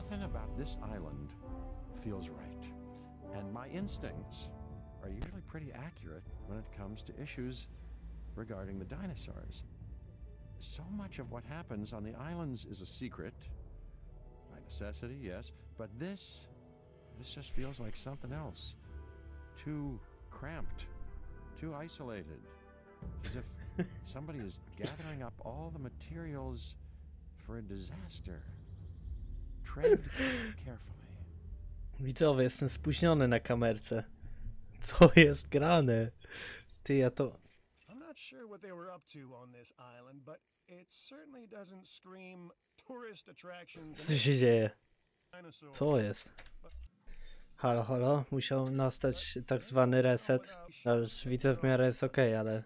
Something about this island feels right. And my instincts are usually pretty accurate when it comes to issues regarding the dinosaurs. So much of what happens on the islands is a secret. By necessity, yes. But this just feels like something else. Too cramped. Too isolated. It's as if somebody is gathering up all the materials for a disaster. Tread carefully. Widzowie, jestem spóźniony na kamerce. Co jest grane? Ty, ja to... I'm not sure what they were up to on this island, but it certainly doesn't scream tourist attractions Co się dzieje? dinosaurs. Co jest? Halo, halo? Musiał nastać tak zwany reset. No już widzę, w miarę jest okej, ale...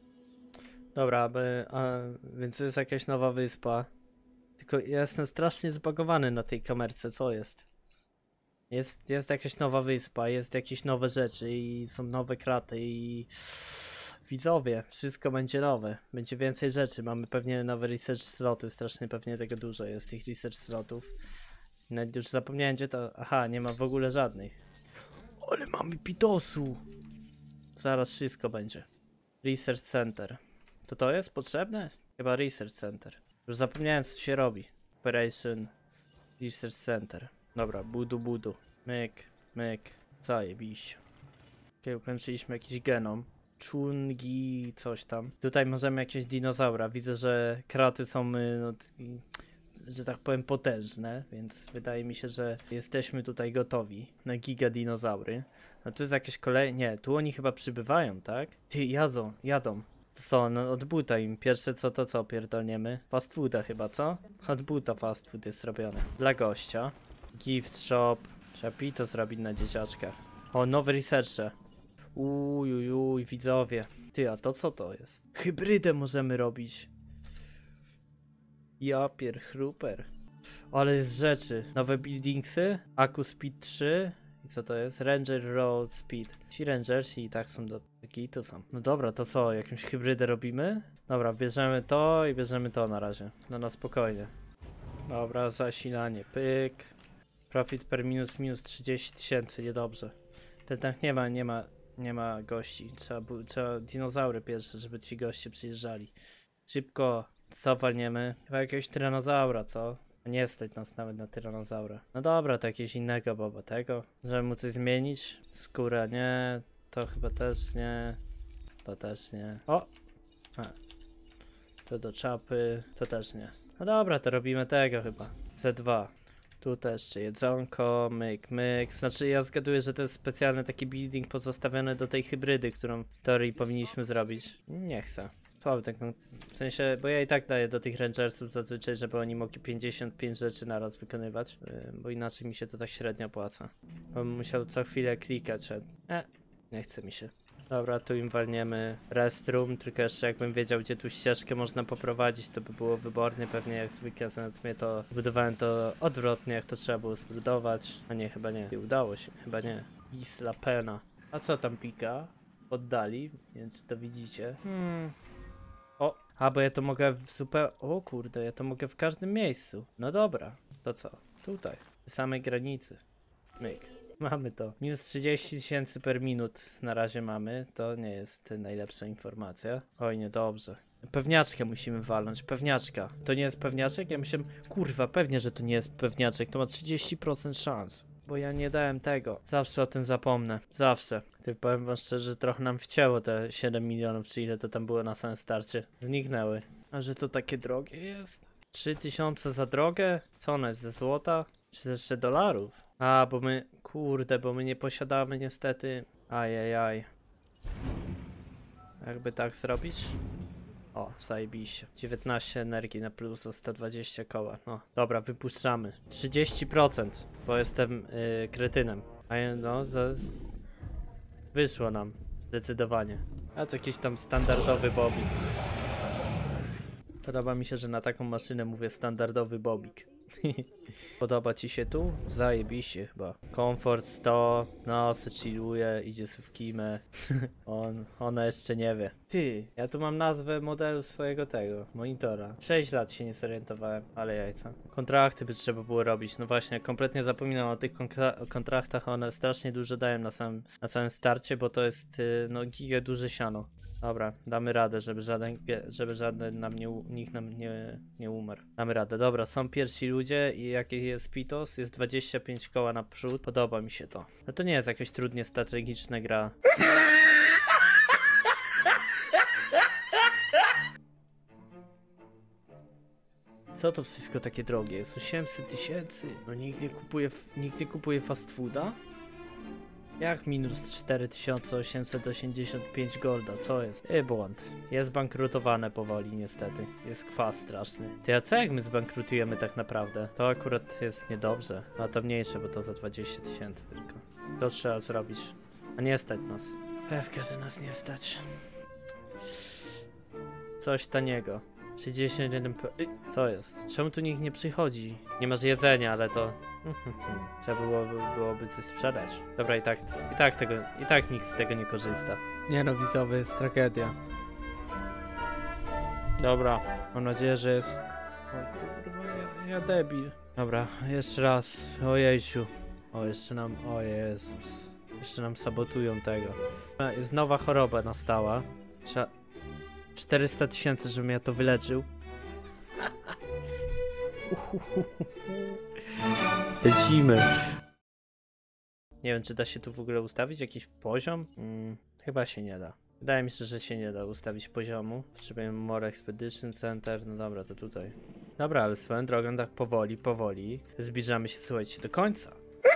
Dobra, więc to jest jakaś nowa wyspa. Tylko ja jestem strasznie zbagowany na tej kamerce, co jest? Jest jakaś nowa wyspa, jest jakieś nowe rzeczy i są nowe kraty i... Widzowie, wszystko będzie nowe, będzie więcej rzeczy, mamy pewnie nowe research sloty, strasznie pewnie tego dużo jest, tych research slotów. Nawet już zapomniałem gdzie to... Aha, nie ma w ogóle żadnych. Ale mamy pitosu! Zaraz wszystko będzie. Research Center. To jest potrzebne? Chyba Research Center. Już zapomniałem co się robi. Operation Research Center. Dobra, budu. Myk. Zajebiście. Okej, ukończyliśmy jakiś genom. Chungi, coś tam. Tutaj możemy jakieś dinozaura. Widzę, że kraty są, no, że tak powiem, potężne, więc wydaje mi się, że jesteśmy tutaj gotowi na giga dinozaury. No tu jest jakieś nie, tu oni chyba przybywają, tak? Ty, jadą. To co, no od buta im. Pierwsze co to co pierdolniemy? Fast fooda chyba, co? Od buta fast food jest robiony. Dla gościa. Gift shop. Trzeba pito zrobić na dzieciaczkach. O, nowe researche. Uj, widzowie. Ty, a to co to jest? Hybrydę możemy robić. Ja pierchruper. Ale jest rzeczy. Nowe buildingsy. Aku Speed 3. I co to jest? Ranger Road Speed. Ci rangersi i tak są do to są. No dobra, to co? Jakąś hybrydę robimy? Dobra, bierzemy to i bierzemy to na razie. No na spokojnie. Dobra, zasilanie. Pyk. Profit per minus 30 000. Niedobrze. Ten tank nie ma gości. Trzeba dinozaury pierwsze, żeby ci goście przyjeżdżali. Szybko. Co walniemy? Chyba jakiegoś tyranozaura, co? Nie stać nas nawet na tyranozaura. No dobra, to jakiegoś innego boba tego. Żeby mu coś zmienić. Skóra nie. To chyba też nie. To też nie. O! To do czapy. To też nie. No dobra, to robimy tego chyba. C2. Tu też jeszcze jedzonko, myk. Znaczy ja zgaduję, że to jest specjalny taki building pozostawiony do tej hybrydy, którą w teorii powinniśmy zrobić. Nie chcę. Słaby tak, no, w sensie, bo ja i tak daję do tych rangersów zazwyczaj, żeby oni mogli 55 rzeczy naraz wykonywać, bo inaczej mi się to tak średnio opłaca. Bo bym musiał co chwilę klikać, nie chce mi się. Dobra, tu im walniemy restroom, tylko jeszcze jakbym wiedział, gdzie tu ścieżkę można poprowadzić, to by było wybornie, pewnie jak zwykle, zamiast mnie to zbudowałem to odwrotnie, jak to trzeba było zbudować. A nie, chyba nie. Udało się, chyba nie. Isla Pena. A co tam pika? Oddali, nie wiem czy to widzicie. Bo ja to mogę o kurde, ja to mogę w każdym miejscu. No dobra, to co? Tutaj, w samej granicy. Myk. Mamy to. Minus 30 000 per minut na razie mamy. To nie jest najlepsza informacja. Oj, niedobrze. Pewniaczkę musimy walnąć. Pewniaczka. To nie jest pewniaczek? Ja myślałem, kurwa, pewnie, że to nie jest pewniaczek. To ma 30% szans. Bo ja nie dałem tego. Zawsze o tym zapomnę. Zawsze. Ty powiem wam szczerze, że trochę nam wcięło te 7 milionów, czy ile to tam było na samym starcie. Zniknęły. A że to takie drogie jest? 3000 za drogę? Co ona jest, ze złota? Czy jeszcze dolarów? A, bo my, kurde, bo my nie posiadamy niestety. Ajajaj. Jakby tak zrobić? O, zajebiście. 19 energii na plus za 120 koła. No, dobra, wypuszczamy. 30%, bo jestem kretynem. A no, wyszło nam. Zdecydowanie. A to jakiś tam standardowy bobik. Podoba mi się, że na taką maszynę mówię standardowy bobik. Podoba ci się tu? Zajebiście chyba. Komfort 100, no se chilluje, idzie sobie w kimę. Ona jeszcze nie wie. Ty, ja tu mam nazwę modelu swojego tego, monitora. 6 lat się nie zorientowałem, ale jajca. Kontrakty by trzeba było robić, no właśnie, kompletnie zapominam o tych kontraktach, one strasznie dużo dają na samym starcie, bo to jest, no giga duże siano. Dobra, damy radę, żeby żaden nikt nam nie umarł. Damy radę. Dobra, są pierwsi ludzie i jaki jest Pitos? Jest 25 koła naprzód. Podoba mi się to. No to nie jest jakaś trudnie strategiczna gra. Co to wszystko takie drogie? Jest 800 000? No nikt nie kupuje fast fooda? Jak minus 4885 golda? Co jest? Błąd. Jest bankrutowane powoli niestety. Jest kwas straszny. Ty, a co jak my zbankrutujemy tak naprawdę? To akurat jest niedobrze. A to mniejsze, bo to za 20 000 tylko. To trzeba zrobić. A nie stać nas. Pewka, że nas nie stać. Coś taniego. 61 Co jest? Czemu tu nikt nie przychodzi? Nie masz jedzenia, ale to... Trzeba byłoby coś sprzedać. Dobra, i tak nikt z tego nie korzysta. Nie no, widzowy, jest tragedia. Dobra, mam nadzieję, że jest... O kurwa, ja debil. Dobra, jeszcze raz. Ojejciu. O Jezus. Jeszcze nam sabotują tego. Jest nowa choroba nastała. Trzeba... 400 000, żebym ja to wyleczył. Lecimy. Nie wiem, czy da się tu w ogóle ustawić jakiś poziom? Chyba się nie da. Wydaje mi się, że się nie da ustawić poziomu. Potrzebujemy More Expedition Center. No dobra, to tutaj. Dobra, ale swoją drogą tak powoli zbliżamy się, słuchajcie, do końca.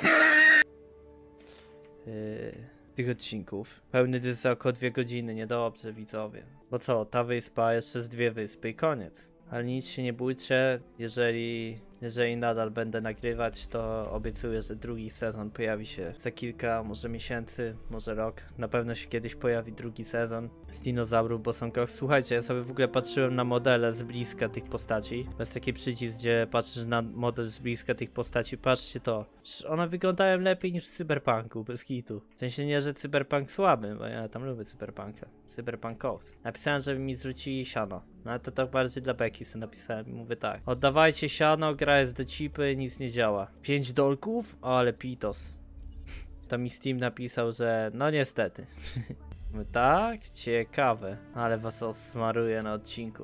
Tych odcinków. Pełny dysk za około 2 godziny, niedobrze widzowie. Bo co, ta wyspa, jeszcze z 2 wyspy i koniec. Ale nic się nie bójcie, jeżeli nadal będę nagrywać, to obiecuję, że drugi sezon pojawi się za kilka, może miesięcy, może rok. Na pewno się kiedyś pojawi drugi sezon z dinozaurów bosonkach. Słuchajcie, ja sobie w ogóle patrzyłem na modele z bliska tych postaci. To jest taki przycisk, gdzie patrzysz na model z bliska tych postaci. Patrzcie to. One wyglądają lepiej niż w Cyberpunku, bez kitu. W sensie nie, że Cyberpunk słaby, bo ja tam lubię Cyberpunka. Cyberpunkowcy. Napisałem, żeby mi zwrócili siano. No ale to tak bardziej dla beki sobie napisałem i mówię tak. Oddawajcie siano, gra jest do cipy, nic nie działa. 5 dolków? O, ale pitos. To mi Steam napisał, że no niestety. Mówię, tak? Ciekawe. Ale was osmaruję na odcinku.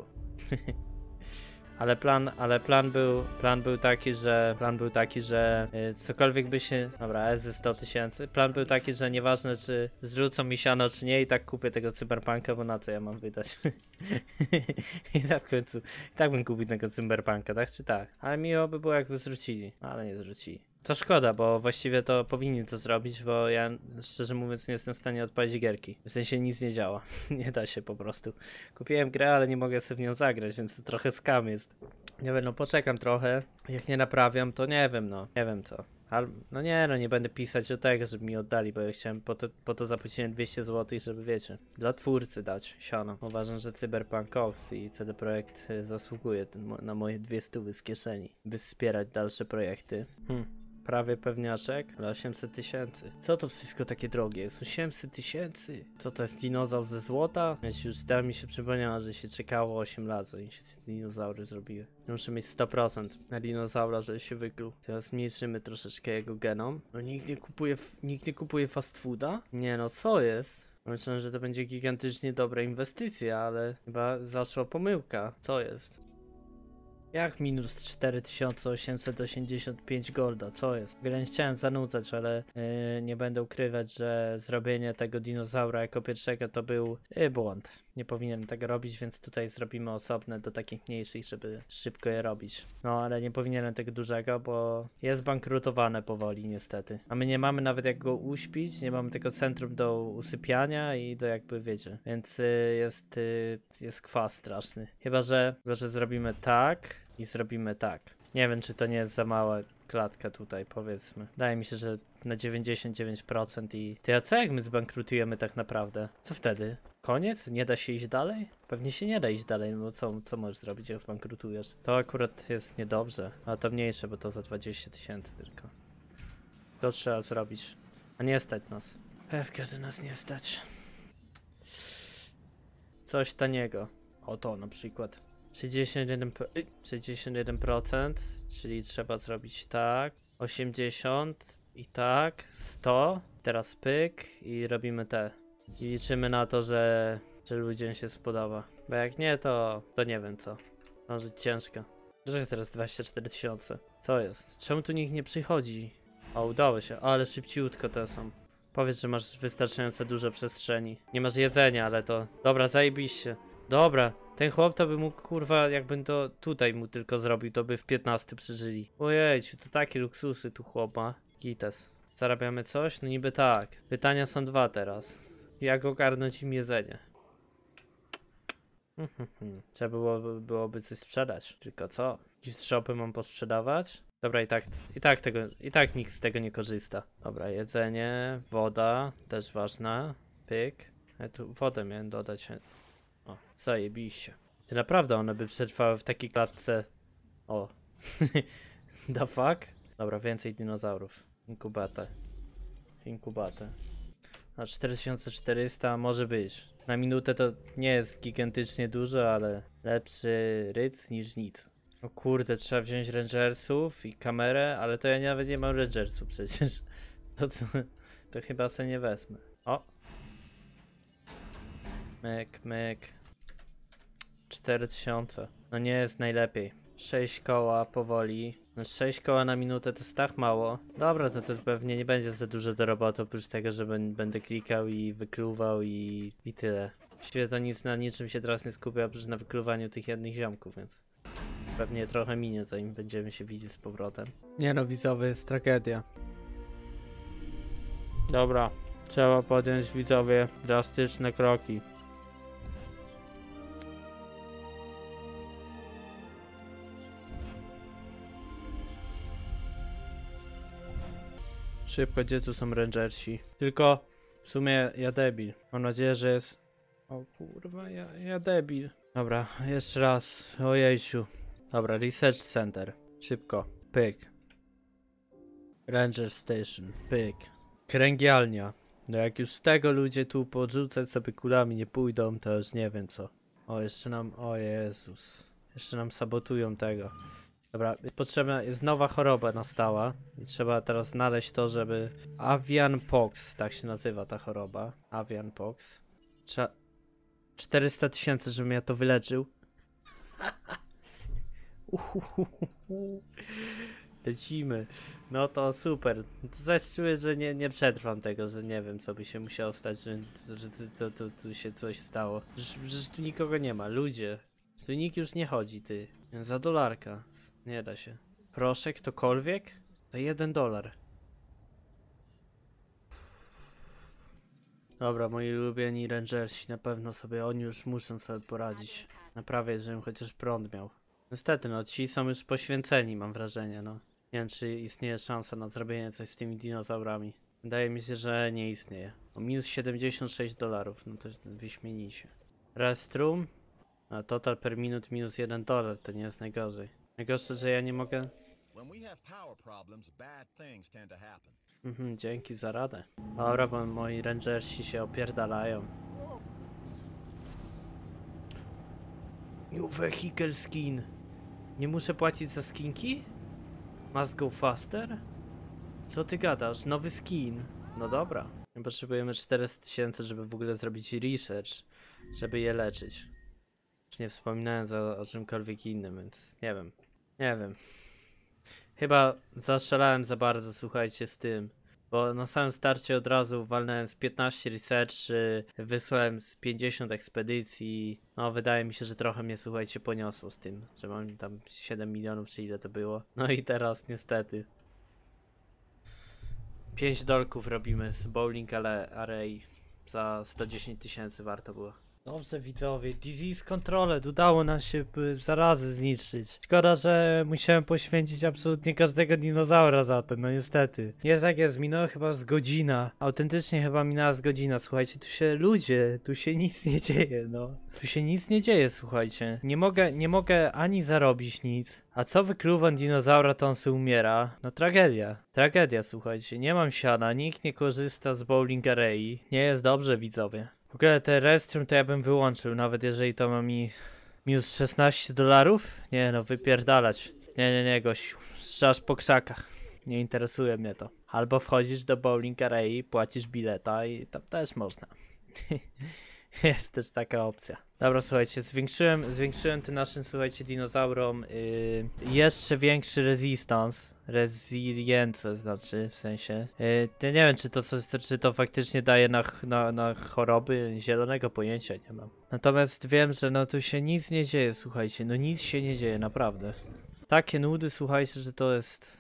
Ale plan był taki, że cokolwiek by się... Dobra, jest ze 100 000. Plan był taki, że nieważne czy zrzucą mi siano czy nie, i tak kupię tego Cyberpunka, bo na co ja mam wydać? I tak w końcu... I tak bym kupił tego Cyberpunka, tak czy tak? Ale miło by było jakby zrzucili, ale nie zrzucili. To szkoda, bo właściwie to powinni to zrobić, bo ja szczerze mówiąc nie jestem w stanie odpalić gierki. W sensie nic nie działa. Nie da się po prostu. Kupiłem grę, ale nie mogę sobie w nią zagrać, więc to trochę skam jest. Nie wiem, no poczekam trochę. Jak nie naprawiam, to nie wiem, no. Nie wiem co. No nie będę pisać do tego, żeby mi oddali, bo ja chciałem, po to zapłaciłem 200 zł, żeby wiecie, dla twórcy dać siano. Uważam, że Cyberpunk Ox i CD Projekt zasługuje na moje 200 z kieszeni, by wspierać dalsze projekty. Prawie pewniaczek, ale 800 000. Co to wszystko takie drogie? Jest 800 000? Co to jest, dinozaur ze złota? Już teraz mi się przypomniało, że się czekało 8 lat, zanim się dinozaury zrobiły. Muszę mieć 100% na dinozaura, żeby się wykluł. Teraz zmniejszymy troszeczkę jego genom. No nikt nie kupuje fast fooda? Nie no, co jest? Myślałem, że to będzie gigantycznie dobra inwestycja, ale chyba zaszła pomyłka. Co jest? Jak minus 4885 golda? Co jest? Nie chciałem zanudzać, ale nie będę ukrywać, że zrobienie tego dinozaura jako pierwszego to był błąd. Nie powinienem tego robić, więc tutaj zrobimy osobne do takich mniejszych, żeby szybko je robić. No, ale nie powinienem tego dużego, bo jest bankrutowane powoli niestety. A my nie mamy nawet jak go uśpić, nie mamy tego centrum do usypiania i do jakby wiecie. Więc jest kwas straszny. Chyba, że zrobimy tak i zrobimy tak. Nie wiem, czy to nie jest za mała klatka tutaj, powiedzmy. Wydaje mi się, że na 99% i... Ty, a co jak my zbankrutujemy tak naprawdę? Co wtedy? koniec? Nie da się iść dalej? Pewnie się nie da iść dalej, no bo co możesz zrobić, jak zbankrutujesz? To akurat jest niedobrze, ale to mniejsze, bo to za 20 000 tylko. To trzeba zrobić. A nie stać nas. Pewka, że nas nie stać. Coś taniego. O to na przykład. 61%, czyli trzeba zrobić tak. 80 i tak. 100. Teraz pyk i robimy te. I liczymy na to, że ludziom się spodoba. Bo jak nie, to nie wiem co. Może być ciężko. Dlaczego teraz 24 000? Co jest? Czemu tu nikt nie przychodzi? O, udało się, ale szybciutko te są. Powiedz, że masz wystarczająco dużo przestrzeni. Nie masz jedzenia, ale to... Dobra, zajebiście. Dobra, ten chłop to by mógł, kurwa, jakbym to tutaj mu tylko zrobił, to by w 15 przeżyli. Ojejciu, to takie luksusy tu chłop ma. Gites. Zarabiamy coś? No niby tak. Pytania są dwa teraz. Jak ogarnąć im jedzenie? Trzeba byłoby coś sprzedać. Tylko co? Gift shopy mam posprzedawać? Dobra, i tak nikt z tego nie korzysta. Dobra, jedzenie, woda, też ważna. Pyk. Ja tu wodę miałem dodać. O, zajebiście. Ty naprawdę one by przetrwały w takiej klatce. O. The fuck? Dobra, więcej dinozaurów. Inkubatę. A 4400 może być. Na minutę to nie jest gigantycznie dużo, ale lepszy ryc niż nic. O kurde, trzeba wziąć rangersów i kamerę, ale to ja nawet nie mam rangersów przecież. To chyba sobie nie wezmę. O! Myk. 4000. No nie jest najlepiej. 6 koła powoli. No 6 koła na minutę to jest tak mało. Dobra, to pewnie nie będzie za dużo do roboty, oprócz tego, że będę klikał i wykluwał i tyle. Właściwie to nic na niczym się teraz nie skupia, oprócz na wykluwaniu tych jednych ziomków, więc pewnie trochę minie, zanim będziemy się widzieć z powrotem. Nie no, widzowie, jest tragedia. Dobra, trzeba podjąć, widzowie, drastyczne kroki. Szybko, gdzie tu są rangersi? Tylko w sumie ja debil. Mam nadzieję, że jest... O kurwa, ja debil. Dobra, jeszcze raz. Ojejciu. Dobra, research center. Szybko. Pyk. Ranger station. Pyk. Kręgielnia. No jak już z tego ludzie tu podrzucać sobie kulami nie pójdą, to już nie wiem co. O, jeszcze nam... O Jezus. Jeszcze nam sabotują tego. Dobra, potrzebna jest nowa choroba nastała i trzeba teraz znaleźć to, żeby... Avian Pox, tak się nazywa ta choroba. Avian Pox. Trzeba... 400 000, żebym ja to wyleczył. Lecimy. No to super. To zaś czuję, że nie przetrwam tego, że nie wiem co by się musiało stać, że tu się coś stało. Przecież tu nikogo nie ma, ludzie. Tu nikt już nie chodzi, ty. Za dolarka. Nie da się. Proszę, ktokolwiek? To $1. Dobra, moi ulubieni rangersi, na pewno sobie, oni już muszą sobie poradzić. Naprawię, żebym chociaż prąd miał. Niestety, no, ci są już poświęceni, mam wrażenie, no. Nie wiem, czy istnieje szansa na zrobienie coś z tymi dinozaurami. Wydaje mi się, że nie istnieje. O minus $76, no to wyśmienicie. Restroom. A total per minute minus $1, to nie jest najgorzej. Najgorsze, że ja nie mogę... dzięki za radę. Dobra, bo moi rangersi się opierdalają. New vehicle skin. Nie muszę płacić za skinki? Must go faster? Co ty gadasz? Nowy skin. No dobra. Potrzebujemy 400 000, żeby w ogóle zrobić research, żeby je leczyć. Już nie wspominając o czymkolwiek innym, więc nie wiem. Nie wiem. Chyba zaszalałem za bardzo, słuchajcie, z tym. Bo na samym starcie od razu walnąłem z 15 research, wysłałem z 50 ekspedycji. No wydaje mi się, że trochę mnie, słuchajcie, poniosło z tym, że mam tam 7 milionów, czy ile to było. No i teraz niestety. 5 dolków robimy z Bowling Array. Za 110 000 warto było. Dobrze widzowie, Disease Controlled, udało nam się zarazy zniszczyć. Szkoda, że musiałem poświęcić absolutnie każdego dinozaura za to, no niestety. Jest jak jest, minęła chyba z godzina. Autentycznie chyba minęła z godzina, słuchajcie, tu się nic nie dzieje, no. Tu się nic nie dzieje, słuchajcie. Nie mogę ani zarobić nic. A co wykluwam dinozaura, to on se umiera. No tragedia. Tragedia, słuchajcie. Nie mam siana, nikt nie korzysta z bowling array. Nie jest dobrze, widzowie. W ogóle te restroom to ja bym wyłączył, nawet jeżeli to ma mi minus $16? Nie no, wypierdalać. Nie, gościu. Strzasz po krzakach. Nie interesuje mnie to. Albo wchodzisz do bowling array, płacisz bileta i tam też można. Jest też taka opcja. Dobra, słuchajcie, zwiększyłem tym naszym, słuchajcie, dinozaurom jeszcze większy resilience, znaczy, w sensie. Nie wiem, czy to faktycznie daje na choroby, zielonego pojęcia nie mam. Natomiast wiem, że no tu się nic nie dzieje, słuchajcie, no nic się nie dzieje, naprawdę. Takie nudy, słuchajcie, że to jest